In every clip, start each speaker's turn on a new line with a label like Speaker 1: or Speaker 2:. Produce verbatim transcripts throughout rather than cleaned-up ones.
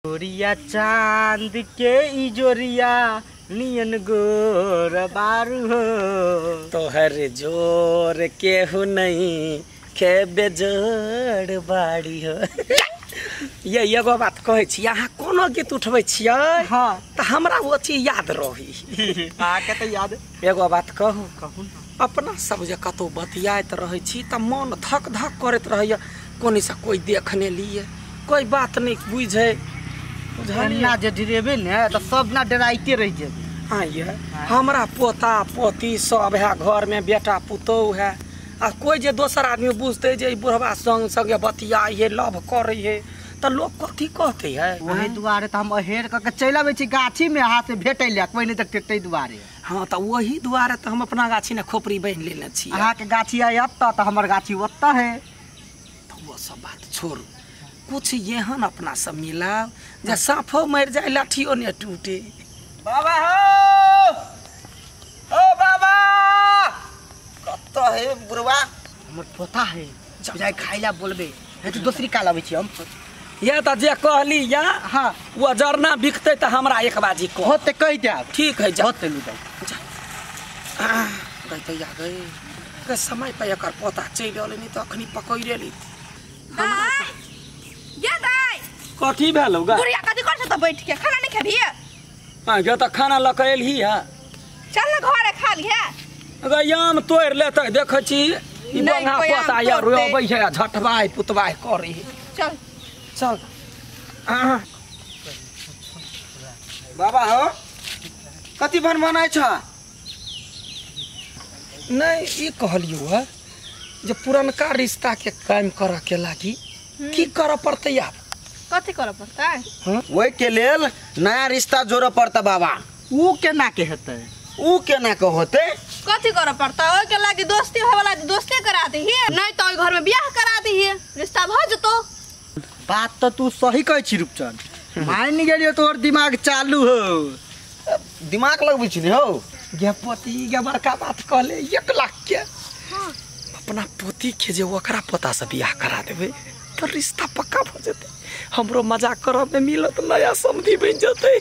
Speaker 1: जोरिया चांद के इजोरिया नियन गोर बारू हो तोहर जोर केहू नहीं के बेजोड़ बाड़ी हो। ये एगो बात कहे छी, अहाँ कोनो गीत उठबै छियै हाँ तो हमरा वो चीज याद रही। आके तो याद एगो बात कहू कहू अपना सब जे कतौ बतियात रहे छी त मन धक धक करत रहैया, कोनी से कोई देखने लिए कोई बात नहीं बुझे ना जे डरेबे ने तो सब ना डराइते रह जेबे। हाँ ये हमरा पोता पोती सब है घर में, बेटा पुतौह है, आ कोई जे दोसर आदमी बुझते जे बुढ़वा संग संगे बतियाई है लव करे है तो लोग कथी कहते है। वही दुआरे तो हम अहेर क के चल आबे छी गाछी में हाथ से भेटै ले, कोई नहीं तो टेटै दुआरे। हाँ तो वही दुआरे तो हम अपना गाछी ने खोपड़ी बन लेने छी। अहाँ के गाछी आई अत्ता तो हमर गाछी ओत्ता है। तो वो सब बात छोड़ू, कुछ एहन अपना सब मिला जे साफो मर जाए लाठियो ने टूटे। बाबा हो ओ बाबा कत है बुढ़वा? हमर पोता है जाए खाइला बोलबे है तो दूसरी काल आबै छी हम। ये तो जे कहली या हाँ वो जरना बिकते तो हमरा एक बाजी को होते कह दे। ठीक है जा होते लू जा कहते या गए के समय पे एकर पोता चल गेल नहीं तो अखनी पकड़ ली।
Speaker 2: ये दाई
Speaker 1: कथी भेल होगा?
Speaker 2: बुढ़िया कथी कर त बैठ के खाना नहीं खेबी?
Speaker 1: हां गे त खाना लकैल ही है, चल
Speaker 2: ना घरे खा लिहे।
Speaker 1: अगर याम तोड़ लेते देख छी ई बंगा पोता या रोबै है झटबाई पुतबाई करी।
Speaker 2: चल
Speaker 1: चल बाबा हो कथी बन मनाय छ? नहीं ई कहलियो है जे पुरनका रिश्ता के कायम करे के लागी की करे पड़ते यार?
Speaker 2: कथी करे पड़ता है?
Speaker 1: हां ओइ के लेल नया रिश्ता जोड़े पड़ता बाबा। ऊ केना के हेतै? ऊ केना के होते?
Speaker 2: कथी करे पड़ता है? ओइ के लागी दोस्ती हो वाला दोस्ती करा दी है, नहीं तो घर में ब्याह करा दी है, रिश्ता भ जतो।
Speaker 1: बात तो तू सही कह छी रूपचंद, मान गेलियो तोर दिमाग चालू हो। दिमाग लगबै छी हो गे पोती गे बड़का बात कहले एक लाख के। हां अपना पोती के जे ओकरा पोता से बियाह करा देबे तो रिश्ता पक्का हो जते, हमरो मजाक करब में मिलत नया समधी बन जते।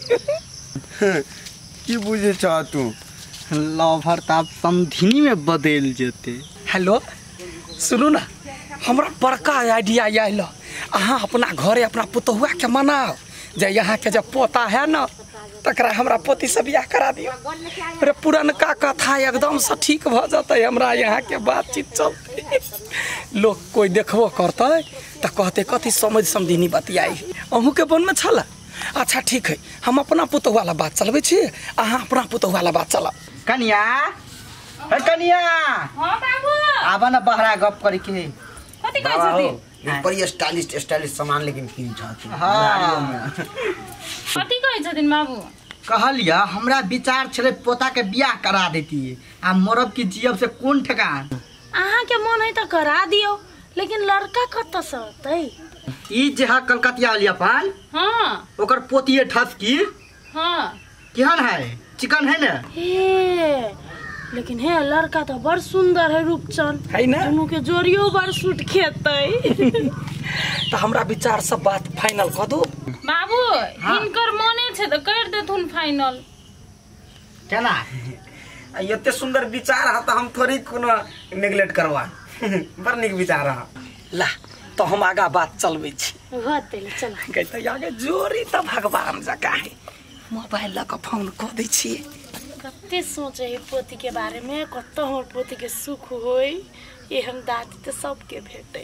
Speaker 3: की बुझे छ तू?
Speaker 1: लवर त समधिनी में बदल जते। हेलो सुनो ना, हमरा बड़का आइडिया आइल, अहाँ अपना घरे अपना पुतहुआ के मनाओ जे यहाँ के जब पोता है ना तकरा हमरा पोती से बियाह करा दियो। अरे पुरनका कथा एकदम से ठीक भ जते, हमरा यहाँ के बातचीत चलते, लोग कोई देखबो करते तो कहते कथी समझ समझिनी बतियाई अहू के बन में छला। अच्छा ठीक है हम अपना पुतहु वाला बात चलबे छी, अहाँ अपना पुतहु वाला बात चला। कनिया हे कनिया
Speaker 2: हां बाबू
Speaker 1: आबा ना बहरा गप करी के।
Speaker 2: कथी कहै छथि?
Speaker 3: बड़ी स्टाइलिश स्टाइलिश सामान लेकिन किन छथि।
Speaker 1: हां
Speaker 2: कथी कहै छथिन बाबू?
Speaker 1: कहलिया हमरा विचार छले पोता के बियाह करा देती आ मरब की जियब से कोन ठेकान।
Speaker 2: अहाँ के मन है त करा दियो, लेकिन लड़का कत से होतै?
Speaker 1: ई जे हा कलकतिया वाली अपन
Speaker 2: हां
Speaker 1: ओकर पोतीए ठस की।
Speaker 2: हां
Speaker 1: केहन है? चिकन है ना?
Speaker 2: हे लेकिन हे लड़का तो बड़ सुंदर है रूपचंद
Speaker 1: है ना?
Speaker 2: दोनों के जोड़ियो बड़ सूट खेतै।
Speaker 1: तो हमरा विचार सब बात फाइनल कर दो
Speaker 2: बाबू। इनकर मने छे त कर देथुन फाइनल।
Speaker 1: केना?
Speaker 3: एते सुंदर विचार है तो हम थोड़ी कोनो नेग्लेक्ट करवा। बड़ निक विचार है।
Speaker 1: ला तो हम आगा बात चलबे छी।
Speaker 2: होते चल
Speaker 1: कहते आगे जोरी त भगवान जका है, मोबाइल लक फोन क दै छी।
Speaker 2: कते सोचे है पोती के बारे में, कत हमर पोती के सुख होई, ये हम दादी तो सबके भेटे।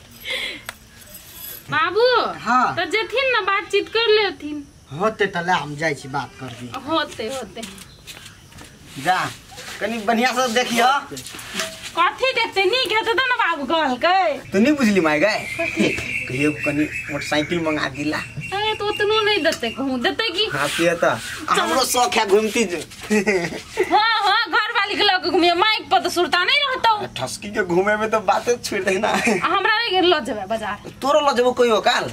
Speaker 2: बाबू
Speaker 1: हाँ
Speaker 2: तो जेथिन ना बातचीत कर लेथिन।
Speaker 1: होते त ला हम जाई छी बात कर दी।
Speaker 2: होते होते
Speaker 3: जा कनी बढ़िया से देखियो।
Speaker 2: कथी देखते नीक हेते त ना बाबू कहल के।
Speaker 3: तू नहीं बुझली माय गए कहियो कनी मोटरसाइकिल मंगा दिला।
Speaker 2: अरे तो उतनो नहीं देते कहूं देते की।
Speaker 3: हां पिए त हमरो शौक है घूमती जो।
Speaker 2: हां हां घर वाली के लोग घूमे माइक पर तो सुरता नहीं रहतो।
Speaker 3: ठसकी के घूमे में तो बातें छोड़ दे ना।
Speaker 2: हमरा नहीं ल जेबे बाजार।
Speaker 3: तोरो ल जेबो कोई हो काल?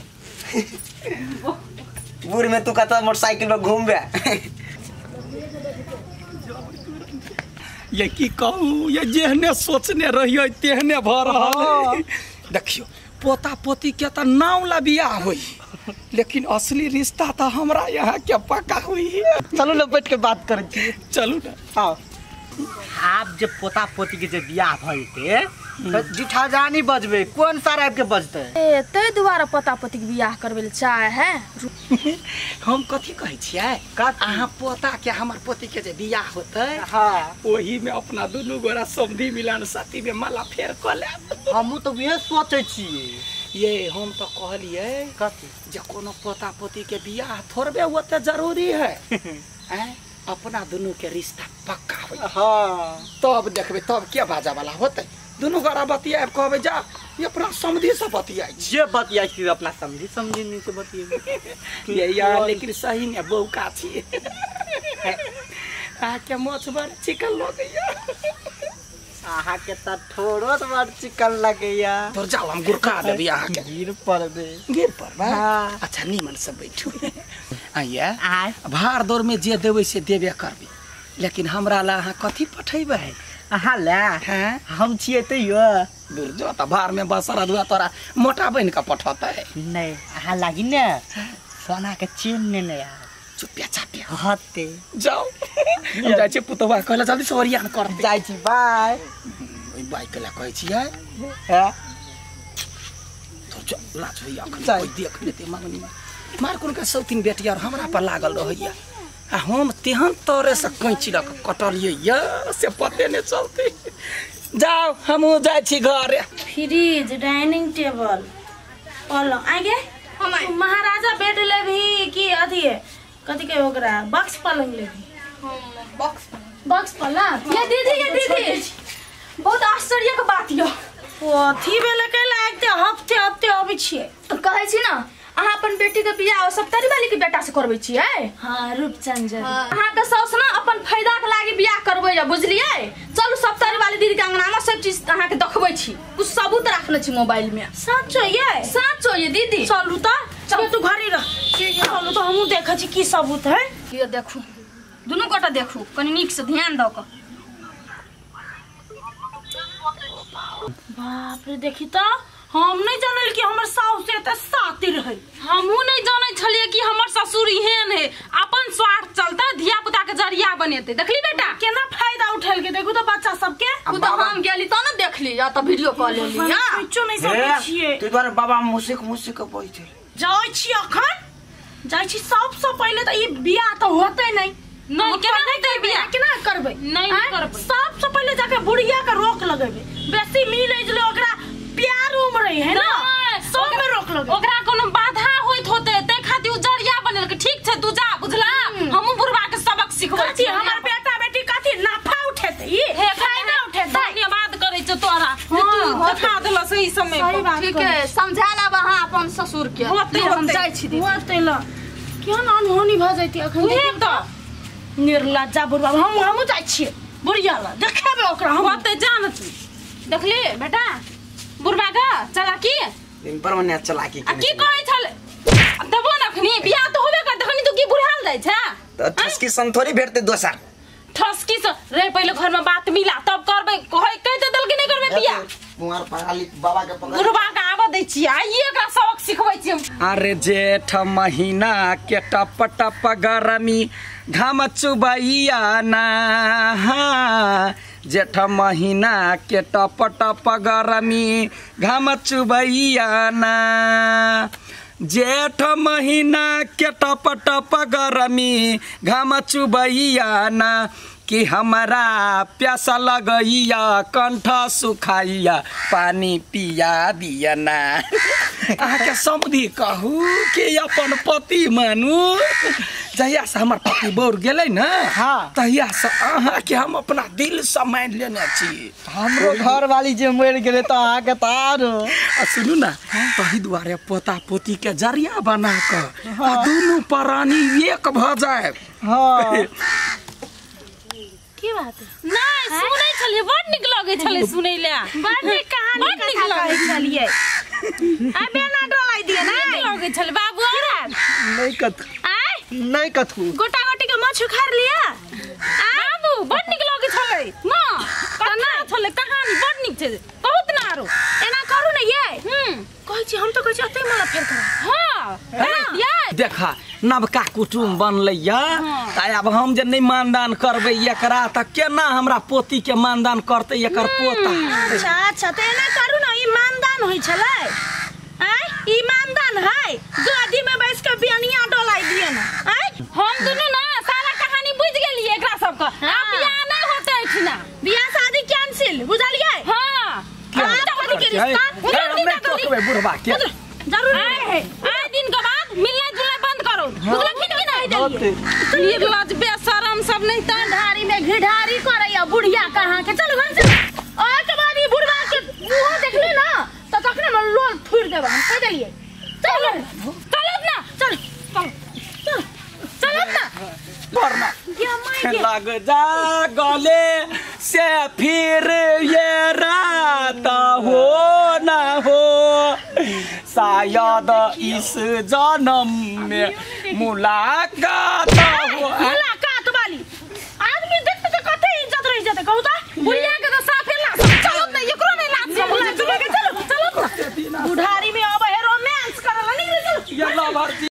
Speaker 3: बुर में तू कहता मोटरसाइकिल में घूमबे।
Speaker 1: ये की कहूँ ये जेहने सोचने रहियो तेहने भ रहल। देखियो पोता पोती के त नाम ला बियाह होई, लेकिन असली रिश्ता तो हमरा यहाँ क्या पक्का हुई है।
Speaker 3: चलो ना बैठ के बात करे छी।
Speaker 1: चलू ना।
Speaker 3: हाँ आप जब पोता पोती के जब बियाह भइते तो जिठा जानी बजबे कौन सारा आपके बजते
Speaker 2: ए ते दुआरा पोता पोती के बियाह करबे ले चाहे है।
Speaker 1: हम कथी कहै छियै अहाँ पोता के हमर पोती के जे बियाह होते
Speaker 3: हाँ
Speaker 1: वही में अपना दुनू गोरा समधी मिलन साथी में माला फेर क लेब।
Speaker 3: हम तो ये सोचे छियै।
Speaker 1: ये हम तो कहलिए
Speaker 3: कथी
Speaker 1: जे कोनो पोता पोती के बियाह थोड़बे होते जरूरी है हैं अपना दोनों के रिश्ता पक्का हो।
Speaker 3: हाँ
Speaker 1: तब देखबे तब क्या बाजा वाला होते दोनों गोरा बतिया कहबे जा ये अपना समधी से बतिया
Speaker 3: जे बतिया छी अपना समझी समझी नहीं से बतिए
Speaker 1: ये यार लेकिन सही में बौका छी आ के मोछ बड़ चिकन लगैया
Speaker 3: आहा के त थोड़ो तो बड़ चिकन लगैया
Speaker 1: तोर जाल हम गुरका देबी आहा के
Speaker 3: गिर पड़बे
Speaker 1: गिर पड़बे।
Speaker 3: हाँ
Speaker 1: अच्छा नीमन से बैठू आइया
Speaker 3: आय
Speaker 1: भार दौड़ में जे देबै से देबे करबी लेकिन हमरा ला अहाँ कथी पठेबै
Speaker 3: आहा ले
Speaker 1: हैं
Speaker 3: हम छियै त यो
Speaker 1: दूर जो त भार में बसरा दुआ तोरा मोटा बन के पठतै
Speaker 3: नहीं आहा लागी ने सोना के चेन ने ले यार
Speaker 1: चुपिया चापिया
Speaker 3: हते
Speaker 1: जाओ हम जाइ छी पुतवा कहला जल्दी से ओरियान कर
Speaker 3: जाइ छी बाय
Speaker 1: ओइ बाइक ला कहै छी है
Speaker 3: है
Speaker 1: तो जो लाज होइया कोई देख लेते मांगनी मार कोन का सौतीन बेटिया हमरा पर लागल रहैया आ हम तेहन तोरे से कैंची लक कटलिए या से पते ने चलते। जाओ हम जाइ छी घर।
Speaker 2: फ्रिज डाइनिंग टेबल पलंग आगे हम महाराजा बेड लेभी कि अथी है कथी के ओकरा बॉक्स पलंग लेभी हम बॉक्स बॉक्स पलंग ये दीदी ये दीदी बहुत आश्चर्य के बात यो अथी बेले के लागते हफ्ते हफ्ते अबै छिए तो कहै छी ना अहाँ अपन बेटी के बियाह सप्तरी वाली के बेटा से करबै छिए। हां रूपचंद जी अहाँ के साउस ना अपन फायदा के लागि बियाह करबै या बुझलिए। चलू सप्तरी वाली दीदी के अंगना में सब चीज अहाँ के देखबै छी कुछ सबूत रखले छी मोबाइल में। सच ये सच ये दीदी चलू त चल तू घरे रह चलू तो हमहु देखै छी की सबूत है ये देखू दोनों गोटा देखू कनी नीक से ध्यान द क बाप रे देखी त हम नहीं जानल कि हमर साउस एते सातिर है हमहु नहीं जानै छलिए कि हमर ससुर एहन है अपन स्वार्थ चलता धिया पुता के जरिया बनेते देखली बेटा केना फायदा उठेल के देखू तो बच्चा सब के उ तो हम गेली त न देखली या त वीडियो कॉल लेली या कुछो नहीं समझ छिए
Speaker 3: तू द्वारा बाबा मुसिक मुसिक बैठे
Speaker 2: जाय छी अखन जाय छी सबसे पहले त ई बियाह त होते नहीं नहीं केना नहीं बियाह केना करबै नहीं करबै सबसे पहले जाके बुढ़िया के रोक लगेबे बेसी मिले जले ओकरा प्यार उमरे है ना सब में रोक लगे ओकरा कोनो बाधा होइत होते ते खातिर उजरिया बनल के ठीक छै तू जा बुझला हमहु बुढ़वा के सबक सिखबै छी हमर बेटा बेटी कथि नाफा उठेते ई हे फायदा उठेते धन्यवाद करै छ तोरा तू बता देला सही समय पर ठीक है समझा ला वहां अपन ससुर के हम जाय छी दी होते ल क्यों न अनहोनी भ जैती अखन देख त निर्लज्जा बुढ़वा हम हमहु जाय छी बुढ़िया ला देखेबे ओकरा हम ओते जान छी देखली बेटा बुढ़वा का चलाकी
Speaker 3: दिन पर मने चलाकी
Speaker 2: आ की कहै छले देबो न खनी बियाह तो होबे कर देखनी तू की बुढ़ाल जाय छ
Speaker 3: तो ठसकी सन थोड़ी भेटते दोसर
Speaker 2: ठसकी से रे पहले घर में बात मिला तब करबे कहै कहते दल के नहीं करबे बियाह
Speaker 3: कुमार पगाली बाबा के पकड़
Speaker 2: बुढ़वा का आबा दै छी आइए एकरा सबक सिखबै छी
Speaker 1: अरे जेठ महीना के टप टप गरमी घाम चुबैया ना जेठ महीना के टप टप गरमी घाम चुबैया ना जेठ महीना के टप टप गरमी घाम चुबैया ना कि हमारा प्यासा लगैया कंठ सुखाइया पानी पिया दिया ना। आके समझी कहू कि अपन पति मानू जहिया से हमार पति बोर गेले ना
Speaker 3: हाँ
Speaker 1: तहिया से अहाँ के हम अपना दिल से मान लेने छी।
Speaker 3: हमरो घर वाली जे मर गेले त अहाँ के तार
Speaker 1: सुनू ना तही दुआरे पोता पोती के जरिया बना के आ दोनों प्राणी एक भ जाए।
Speaker 3: हां
Speaker 2: की बात नहीं सुनै छलिए बड निक लगे छले सुनै ले बड निक कहानी बड निक लगे छलिए आ बेना डोलाई दिए ना लगे छले बाबू
Speaker 3: नहीं कत
Speaker 2: आय
Speaker 3: नहीं कथू
Speaker 2: गोटा गोटी के माछ खार लिया बाबू बड निक लगे छले ना कना छले कहानी बड निक छे बहुत नारो एना करू ने ये हम कहै छी हम तो कहै छी अते मला फेर करा हां
Speaker 1: ये देखा नवका कुटुम बनलै या अब हम जे नहीं मानदान करबै एकरा त केना हमरा पोती के मानदान करतै एकर पोता।
Speaker 2: अच्छा अच्छा त एना करू ना, ई मानदान होई छलै आय ई मानदान है गादी में बैठ के बियानिया डोलाई दिए ना आय
Speaker 4: हम दुनु ना सारा कहानी बुझ गेलिए एकरा सब का। अब बियाह नहीं होते इतना,
Speaker 2: बियाह शादी कैंसिल बुझलिए।
Speaker 4: हां
Speaker 2: शादी के रिश्ता
Speaker 1: बुढ़वा के
Speaker 2: जरूर
Speaker 4: है आय दिन के बाद मिलना जुलना बंद करो, बुझलखिन कि नहीं। ये लाज बेशरम सब नहीं त
Speaker 2: ढारी में घिढारी करैया बुढ़िया कहां के। चल घर से और के बाद ई बुढ़वा के मुंह देखली ना त तखने न लोल थुर देबा हम कह देलिए। चल
Speaker 4: चल ना
Speaker 2: चल चल चल ना
Speaker 1: वरना
Speaker 2: क्या माय
Speaker 1: लग जा गले से फिर ये रात हो ना हो, शायद इस जन्म में मुलाकात हो।
Speaker 2: मुलाकात वाली आदमी देखते तो कते इज्जत रह जाते कहू त बुढ़िया के तो साफे ला चलो ना एकरो नहीं लाज चलो चलो चलो बुढ़ारी में अब है रोमांस करला नहीं चलो
Speaker 1: ये ला भर्ती